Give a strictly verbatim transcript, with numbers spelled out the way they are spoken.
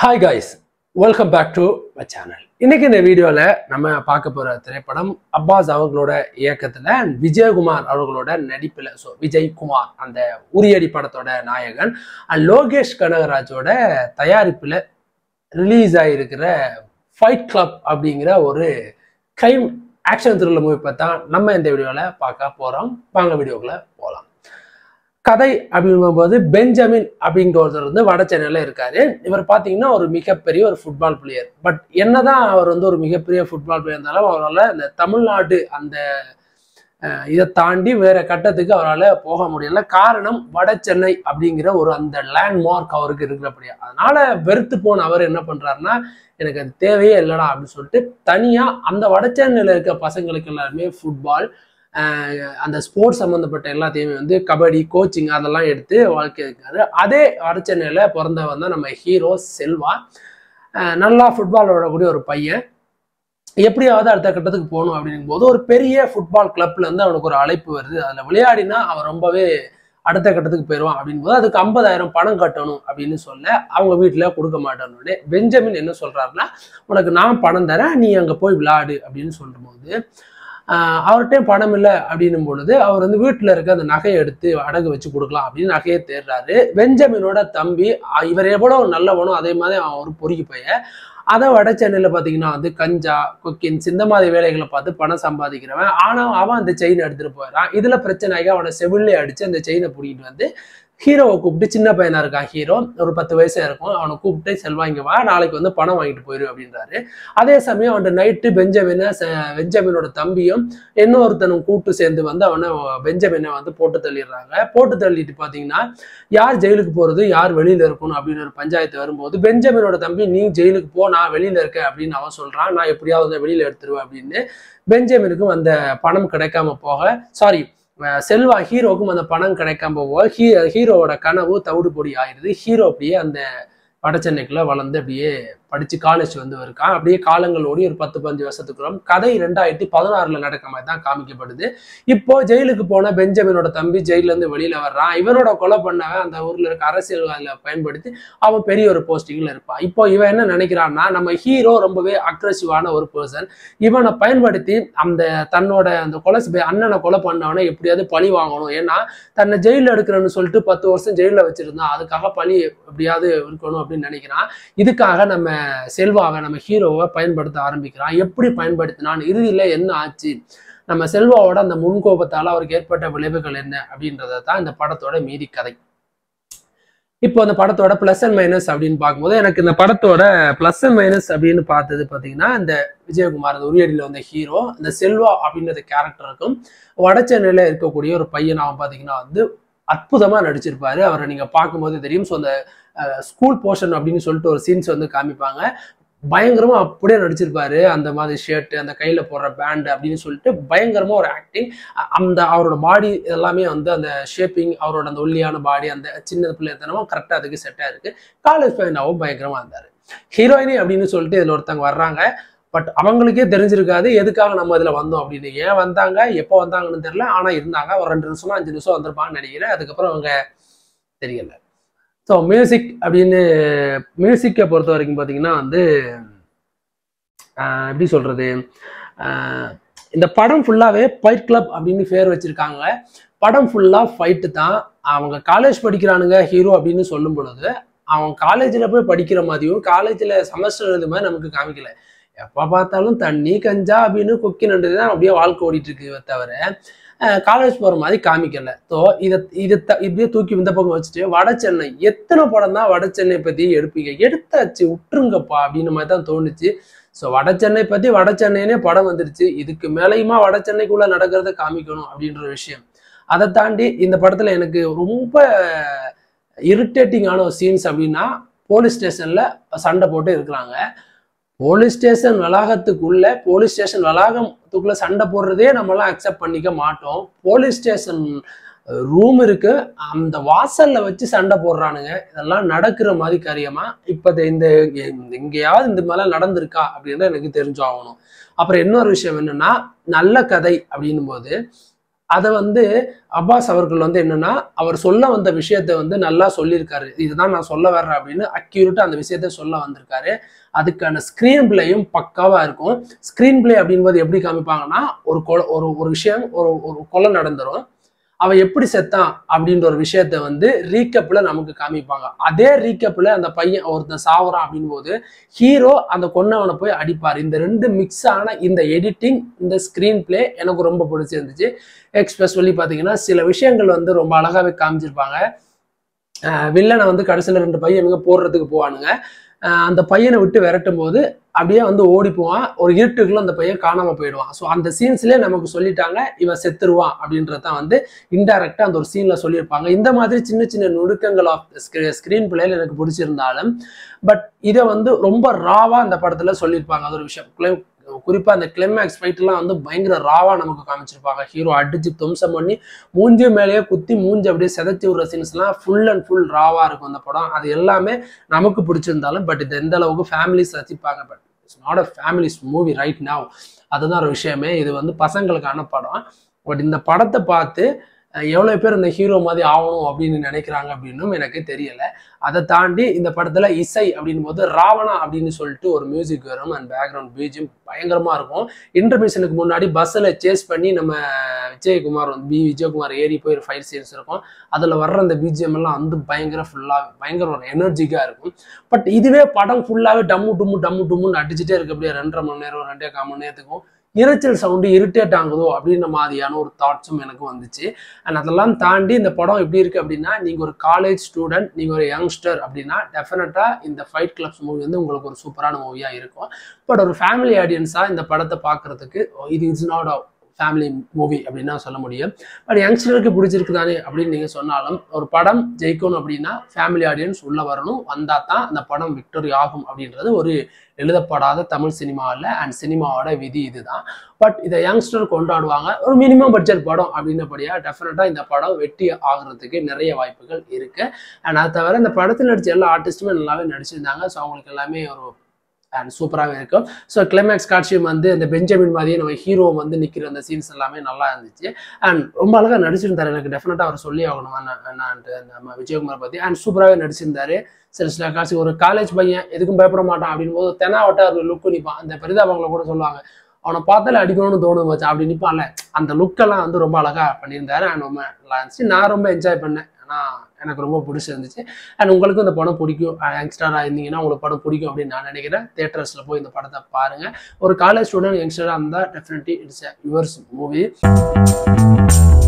Hi guys, welcome back to my channel. இன்னைக்கு இந்த வீடியோல நம்ம பார்க்க போற திரைப்படம் அப்பாஸ் அவர்களோட இயக்கத்துல விஜயகுமார் அவர்களோட நடிப்புல ஸோ விஜய் குமார் அந்த உரியடி படத்தோட நாயகன் அண்ட் லோகேஷ் கனகராஜோட தயாரிப்புல ரிலீஸ் ஆகிருக்கிற ஃபைட் கிளப் அப்படிங்கிற ஒரு கிரைம் ஆக்ஷன் த்ரில்லர் மூவி பற்றி தான் நம்ம இந்த வீடியோவில் பார்க்க போகிறோம். வாங்க வீடியோக்குள்ள போகலாம். கதை அப்படிங்கும்போது பெஞ்சமின் அப்படிங்கிற ஒருத்தர் வந்து வட சென்னையில் இருக்காரு. இவர் பார்த்தீங்கன்னா ஒரு மிகப்பெரிய ஒரு ஃபுட்பால் பிளேயர். பட் என்னதான் அவர் வந்து ஒரு மிகப்பெரிய ஃபுட்பால் பிளேயர் இருந்தாலும் அவரால் இந்த தமிழ்நாடு அந்த இதை தாண்டி வேற கட்டத்துக்கு அவரால் போக முடியல. காரணம் வட சென்னை அப்படிங்கிற ஒரு அந்த லேண்ட்மார்க் அவருக்கு இருக்கிறபடியா. அதனால வெறுத்து போன அவர் என்ன பண்றாருன்னா, எனக்கு அது தேவையே இல்லைடா அப்படின்னு சொல்லிட்டு தனியா அந்த வட சென்னையில இருக்க பசங்களுக்கு எல்லாருமே ஃபுட்பால் அந்த ஸ்போர்ட்ஸ் சம்மந்தப்பட்ட எல்லாத்தையுமே வந்து கபடி கோச்சிங் அதெல்லாம் எடுத்து வாழ்க்கை இருக்காரு. அதே வட சென்னையில பிறந்தவன் தான் நம்ம ஹீரோ செல்வா. நல்லா ஃபுட்பால் விடக்கூடிய ஒரு பையன். எப்படியாவது அடுத்த கட்டத்துக்கு போகணும் அப்படிங்கும் போது ஒரு பெரிய ஃபுட்பால் கிளப்ல இருந்து அவனுக்கு ஒரு அழைப்பு வருது. அதுல விளையாடினா அவன் ரொம்பவே அடுத்த கட்டத்துக்கு போயிடுவான் அப்படின் போது அதுக்கு ஐம்பதாயிரம் பணம் கட்டணும் அப்படின்னு சொல்ல அவங்க வீட்டுல கொடுக்க மாட்டேன்னு பெஞ்சமின் என்ன சொல்றாருன்னா, உனக்கு நான் பணம் தரேன், நீ அங்க போய் விளையாடு அப்படின்னு சொல்லும் போது ஆஹ் அவர்கிட்ட பணம் இல்லை அப்படின்னும் பொழுது அவர் வந்து வீட்டுல இருக்க அந்த நகையை எடுத்து அடகு வச்சு கொடுக்கலாம் அப்படின்னு நகையை தேடுறாரு. பெஞ்சமினோட தம்பி இவர் எவ்வளவு நல்லவனோ அதே மாதிரி அவன் ஒரு பொறுக்கி பைய. அதை வட சென்னையில பாத்தீங்கன்னா வந்து கஞ்சா கொக்கின்ஸ் இந்த மாதிரி வேலைகளை பார்த்து பணம் சம்பாதிக்கிறவன். ஆனா அவன் அந்த செயினை எடுத்துட்டு போயிடறான். இதுல பிரச்சனை ஆகி அவனை செவிலே அடிச்சு அந்த செயினை பிடிக்கிட்டு வந்து ஹீரோவை கூப்பிட்டு, சின்ன பையனா இருக்கான் ஹீரோ, ஒரு பத்து வயசா இருக்கும், அவனை கூப்பிட்டு செல்வா இங்க வா, நாளைக்கு வந்து பணம் வாங்கிட்டு போயிரு அப்படின்றாரு. அதே சமயம் அவன் நைட்டு பெஞ்சமினை பெஞ்சமினோட தம்பியும் இன்னொருத்தனும் கூப்பிட்டு சேர்ந்து வந்து அவனை பெஞ்சமினை வந்து போட்டு தள்ளிடுறாங்க. போட்டு தள்ளிட்டு பாத்தீங்கன்னா யார் ஜெயிலுக்கு போறது யார் வெளியில இருக்கணும் அப்படின்னு ஒரு பஞ்சாயத்து வரும்போது பெஞ்சமினோட தம்பி, நீ ஜெயிலுக்கு போ, நான் வெளியில இருக்கேன் அப்படின்னு அவன் சொல்றான். நான் எப்படியாவது வெளியில எடுத்துருவேன் அப்படின்னு. பெஞ்சமினுக்கும் அந்த பணம் கிடைக்காம போக சாரி செல்வா ஹீரோவுக்கும் அந்த பணம் கிடைக்காம போக ஹீ ஹீரோவோட கனவு தவிடு பொடி ஆயிடுது. ஹீரோ அப்படியே அந்த வட சென்னைக்குள்ள வளர்ந்து அப்படியே படிச்சு காலேஜ் வந்து இருக்கான். அப்படியே காலங்கள் ஓடி ஒரு பத்து பதினஞ்சு வருஷத்துக்குள்ள கதை ரெண்டாயிரத்தி பதினாறுல நடக்க மாதிரி தான் காமிக்கப்படுது. இப்போ ஜெயிலுக்கு போன பெஞ்சமினோட தம்பி ஜெயில இருந்து வெளியில வர்றான். இவனோட கொலை பண்ணவன் அந்த ஊர்ல இருக்க அரசியல்வாதிகளை பயன்படுத்தி அவன் பெரிய ஒரு போஸ்டிங்ல இருப்பான். இப்போ இவன் என்ன நினைக்கிறான்னா, நம்ம ஹீரோ ரொம்பவே அக்ரெசிவான ஒரு பர்சன், இவனை பயன்படுத்தி அந்த தன்னோட அந்த கொலை அண்ணனை கொலை பண்ணவனை எப்படியாவது பழி வாங்கணும். ஏன்னா தன்னை ஜெயில எடுக்கிறன்னு சொல்லிட்டு பத்து வருஷம் ஜெயில வச்சிருந்தான், அதுக்காக பழி எப்படியாவது இருக்கணும் அப்படின்னு நினைக்கிறான். இதுக்காக நம்ம செல்வாவை நம்ம ஹீரோவை பயன்படுத்த ஆரம்பிக்கிறான். எப்படி பயன்படுத்தினான், இறுதியில என்ன ஆச்சு, நம்ம செல்வாவோட அந்த முன்கோபத்தால அவருக்கு ஏற்பட்ட விளைவுகள் என்ன அப்படின்றத தான் இந்த படத்தோட மீதி கதை. இப்போ அந்த படத்தோட பிளஸ் அண்ட் மைனஸ் அப்படின்னு பார்க்கும்போது எனக்கு இந்த படத்தோட பிளஸ் அண்ட் மைனஸ் அப்படின்னு பார்த்தது பார்த்தீங்கன்னா, இந்த விஜயகுமார் அந்த உரியடியில் வந்த ஹீரோ இந்த செல்வா அப்படின்ற கேரக்டருக்கும் வட சென்னையில இருக்கக்கூடிய ஒரு பையன் அவன் பார்த்தீங்கன்னா வந்து அற்புதமா நடிச்சிருப்பாரு. அவரை நீங்க பார்க்கும்போது தெரியும். ஸோ அந்த ஸ்கூல் போர்ஷன் அப்படின்னு சொல்லிட்டு ஒரு சீன்ஸ் வந்து காமிப்பாங்க. பயங்கரமா அப்படியே நடிச்சிருப்பாரு. அந்த மாதிரி ஷர்ட், அந்த கையில போடுற பேண்ட் அப்படின்னு சொல்லிட்டு பயங்கரமா ஒரு ஆக்டிங். அந்த அவரோட பாடி எல்லாமே வந்து அந்த ஷேப்பிங், அவரோட அந்த ஒல்லியான பாடி, அந்த சின்ன பிள்ளைத்தனமும் கரெக்டா அதுக்கு செட்டா இருக்கு. காலேஜ் பையனாவும் பயங்கரமா இருந்தாரு. ஹீரோயினி அப்படின்னு சொல்லிட்டு இதுல ஒருத்தவங்க வர்றாங்க. பட் அவங்களுக்கே தெரிஞ்சிருக்காது எதுக்காக நம்ம இதுல வந்தோம் அப்படின்னு. ஏன் வந்தாங்க, எப்போ வந்தாங்கன்னு தெரியல. ஆனா இருந்தாங்க. ஒரு ரெண்டு நிமிஷமா அஞ்சு நிமிஷம் வந்திருப்பாங்கன்னு நினைக்கிறேன். அதுக்கப்புறம் அவங்க தெரியல. ஸோ மியூசிக் அப்படின்னு மியூசிக்கை பொறுத்த வரைக்கும் பார்த்தீங்கன்னா வந்து எப்படி சொல்றது, இந்த படம் ஃபுல்லாவே ஃபைட் கிளப் அப்படின்னு பேர் வச்சிருக்காங்க. படம் ஃபுல்லா ஃபைட்டு தான். அவங்க காலேஜ் படிக்கிறானுங்க ஹீரோ அப்படின்னு சொல்லும் பொழுது அவன் காலேஜில் போய் படிக்கிற மாதிரியும் காலேஜில் செமஸ்டர் எழுது மாதிரி நமக்கு காமிக்கல. எப்போ பார்த்தாலும் தண்ணி கஞ்சா அப்படின்னு கொக்கி நண்டு தான் அப்படியே வாழ்க்கை ஓடிட்டு இருக்கு தவிர காலேஜ் போற மாதிரி காமிக்கல. ஸோ இதை இதை இப்படியே தூக்கி இந்த பக்கம் வச்சுட்டு வட சென்னை எத்தனை படம் தான் வட சென்னை பத்தி எடுப்பீங்க, எடுத்தாச்சு விட்டுருங்கப்பா அப்படின்னு மாதிரி தான் தோணுச்சு. ஸோ வட சென்னை பத்தி வட சென்னைனே படம் வந்துருச்சு. இதுக்கு மேலேயுமா வட சென்னைக்குள்ள நடக்கிறத காமிக்கணும் அப்படின்ற விஷயம். அதை தாண்டி இந்த படத்துல எனக்கு ரொம்ப இரிட்டேட்டிங்கான ஒரு சீன்ஸ் அப்படின்னா, போலீஸ் ஸ்டேஷன்ல சண்டை போட்டு இருக்கிறாங்க. போலீஸ் ஸ்டேஷன் வளாகத்துக்குள்ள போலீஸ் ஸ்டேஷன் வளாகத்துக்குள்ள சண்டை போடுறதே நம்மளாம் அக்செப்ட் பண்ணிக்க மாட்டோம். போலீஸ் ஸ்டேஷன் ரூம் இருக்கு, அந்த வாசல்ல வச்சு சண்டை போடுறானுங்க. இதெல்லாம் நடக்கிற மாதிரி காரியமா இப்ப இந்த எங்கேயாவது இந்த மாதிரிலாம் நடந்திருக்கா அப்படின்னு எனக்கு தெரிஞ்சாகணும். அப்புறம் இன்னொரு விஷயம் என்னன்னா, நல்ல கதை அப்படின்னும் போது அதை வந்து அப்பாஸ் அவர்கள் வந்து என்னன்னா அவர் சொல்ல வந்த விஷயத்த வந்து நல்லா சொல்லியிருக்காரு. இதுதான் நான் சொல்ல வர்றேன் அப்படின்னு அக்யூரேட்டா அந்த விஷயத்த சொல்ல வந்திருக்காரு. அதுக்கான ஸ்கிரீன் பிளேயும் பக்காவா இருக்கும். ஸ்கிரீன் பிளே அப்படின்போது எப்படி காமிப்பாங்கன்னா ஒரு கொலை ஒரு ஒரு விஷயம் ஒரு ஒரு கொலை நடந்துரும். அவன் எப்படி செத்தான் அப்படின்ற ஒரு விஷயத்த வந்து ரீகப்ல நமக்கு காமிப்பாங்க. அதே ரீகப்ல அந்த பையன் ஒருத்தன் சாவறான் அப்படின் போது ஹீரோ அந்த கொன்னவனை போய் அடிப்பார். இந்த ரெண்டு மிக்ஸ் ஆன இந்த எடிட்டிங், இந்த ஸ்கிரீன் பிளே எனக்கு ரொம்ப பிடிச்சிருந்துச்சு. எக்ஸ்பிரஸ்வலி பாத்தீங்கன்னா சில விஷயங்கள் வந்து ரொம்ப அழகாவே காமிச்சிருப்பாங்க. வில்லனை வந்து கடைசியில ரெண்டு பையனுங்க போடுறதுக்கு போவானுங்க. அந்த பையனை விட்டு விரட்டும் போது அப்படியே வந்து ஓடி போவான். ஒரு இருட்டுக்குள்ள அந்த பையன் காணாம போயிடுவான். ஸோ அந்த சீன்ஸ்லேயே நமக்கு சொல்லிட்டாங்க இவன் செத்துருவான் அப்படின்றதான் வந்து இன்டைரக்டா அந்த ஒரு சீன்ல சொல்லியிருப்பாங்க. இந்த மாதிரி சின்ன சின்ன நுணுக்கங்கள் ஆஃப் ஸ்கிரீன் பிளேல எனக்கு பிடிச்சிருந்தாலும் பட் இதை வந்து ரொம்ப ராவா அந்த படத்துல சொல்லியிருப்பாங்க. அது ஒரு விஷயம். குறிப்பா அந்த கிளைமேக்ஸ் ஃபைட் எல்லாம் வந்து பயங்கர ராவா நமக்கு காமிச்சிருப்பாங்க. ஹீரோ அடிச்சு தும்சம் பண்ணி மூஞ்சி மேலேயே குத்தி மூஞ்சி அப்படியே செதச்சி விடுற சீன்ஸ் எல்லாம் ஃபுல் அண்ட் ஃபுல் ராவா இருக்கும் அந்த படம். அது எல்லாமே நமக்கு பிடிச்சிருந்தாலும் பட் இது எந்த அளவுக்கு ஃபேமிலிஸ் ரசிப்பாங்க. But it's not a families movie right now. அதுதான் ஒரு விஷயமே. இது வந்து பசங்களுக்கான படம். பட் இந்த படத்தை பார்த்து எவ்வளவு பேர் இந்த ஹீரோ மாதிரி ஆகணும் அப்படின்னு நினைக்கிறாங்க அப்படின்னும் எனக்கு தெரியல. அதை தாண்டி இந்த படத்துல இசை அப்படின் போது ராவணா அப்படின்னு சொல்லிட்டு ஒரு மியூசிக் வரும். அண்ட் பேக்ரவுண்ட் பீஜியம் பயங்கரமா இருக்கும். இன்டர்மிஷனுக்கு முன்னாடி பஸ்ஸில் சேஸ் பண்ணி நம்ம விஜயகுமார் வந்து பி விஜயகுமார் ஏறி போய் ஒரு ஃபைட் சீன்ஸ் இருக்கும். அதில் வர்ற அந்த பிஜிஎம் எல்லாம் வந்து பயங்கர ஃபுல்லாக பயங்கர ஒரு எனர்ஜிக்காக இருக்கும். பட் இதுவே படம் ஃபுல்லாகவே டம்மு டும்மு டம்மு டும்முன்னு அடிச்சுட்டே இருக்கு. அப்படியே ரெண்டரை மணி நேரம் ரெண்டே கால் மணி நேரத்துக்கும் இரைச்சல் சவுண்டு இரிட்டேட் ஆகுதோ அப்படின்ற மாதிரியான ஒரு தாட்ஸும் எனக்கு வந்துச்சு. அண்ட் அதெல்லாம் தாண்டி இந்த படம் எப்படி இருக்கு அப்படின்னா, நீங்க ஒரு காலேஜ் ஸ்டூடெண்ட், நீங்க ஒரு யங்ஸ்டர் அப்படின்னா டெஃபினட்டா இந்த ஃபைட் கிளப்ஸ் மூவி வந்து உங்களுக்கு ஒரு சூப்பரான மூவியா இருக்கும். பட் ஒரு ஃபேமிலி ஆடியன்ஸா இந்த படத்தை பார்க்கறதுக்கு இது is not a family movie அப்படின்னு சொல்ல முடியும். பட் யங்ஸ்டருக்கு பிடிச்சிருக்கு தானே அப்படின்னு நீங்க சொன்னாலும் ஒரு படம் ஜெயிக்கணும் அப்படின்னா ஃபேமிலி ஆடியன்ஸ் உள்ள வரணும். வந்தா தான் அந்த படம் விக்டரி ஆகும் அப்படின்றது ஒரு எழுதப்படாத தமிழ் சினிமாவில் அண்ட் சினிமாவோட விதி இதுதான். பட் இதை யங்ஸ்டர் கொண்டாடுவாங்க. ஒரு மினிமம் பட்ஜெட் படம் அப்படின்னபடியா டெஃபினட்டா இந்த படம் வெற்றி ஆகுறதுக்கு நிறைய வாய்ப்புகள் இருக்கு. அண்ட் அது தவிர இந்த படத்தில் நடிச்ச எல்லா ஆர்டிஸ்டுமே நல்லாவே நடிச்சிருந்தாங்க. ஸோ அவங்களுக்கு எல்லாமே ஒரு அண்ட் சூப்பராகவே இருக்கும். ஸோ கிளைமேக்ஸ் காட்சியும் வந்து இந்த பெஞ்சமின் மாதிரியே நம்ம ஹீரோ வந்து நிற்கிற அந்த சீன்ஸ் எல்லாமே நல்லா இருந்துச்சு. அண்ட் ரொம்ப அழகாக நடிச்சிருந்தாரு. எனக்கு டெஃபினட்டாக அவர் சொல்லி ஆகணும் நம்ம விஜயகுமார் பற்றி. அண்ட் சூப்பராகவே நடிச்சிருந்தாரு. சில சில காட்சி ஒரு காலேஜ் பையன் எதுக்கும் பயப்பட மாட்டான் அப்படின்னு போது தெனாவட்டா ஒரு லுக்கு நிற்பான். அந்த பெரிதாபங்களை கூட சொல்லுவாங்க, அவனை பார்த்தாலே அடிக்கணும்னு தோணும் வச்சு அப்படி நிற்பான்ல. அந்த லுக்கெல்லாம் வந்து ரொம்ப அழகாக பண்ணியிருந்தாரு. அண்ட் ரொம்ப நல்லா இருந்துச்சு. நான் ரொம்ப என்ஜாய் பண்ணேன். ஆனால் எனக்கு ரொம்ப பிடிச்சிருந்துச்சு. அண்ட் உங்களுக்கும் இந்த படம் பிடிக்கும், யங்ஸ்டராக இருந்தீங்கன்னா உங்களுக்கு படம் பிடிக்கும் அப்படின்னு நான் நினைக்கிறேன். தியேட்டர்ஸில் போய் இந்த படத்தை பாருங்கள். ஒரு காலேஜ் ஸ்டூடெண்ட் யங்ஸ்டராக இருந்தால் டெஃபினெட்லி இட்ஸ் யுவர்ஸ் மூவி.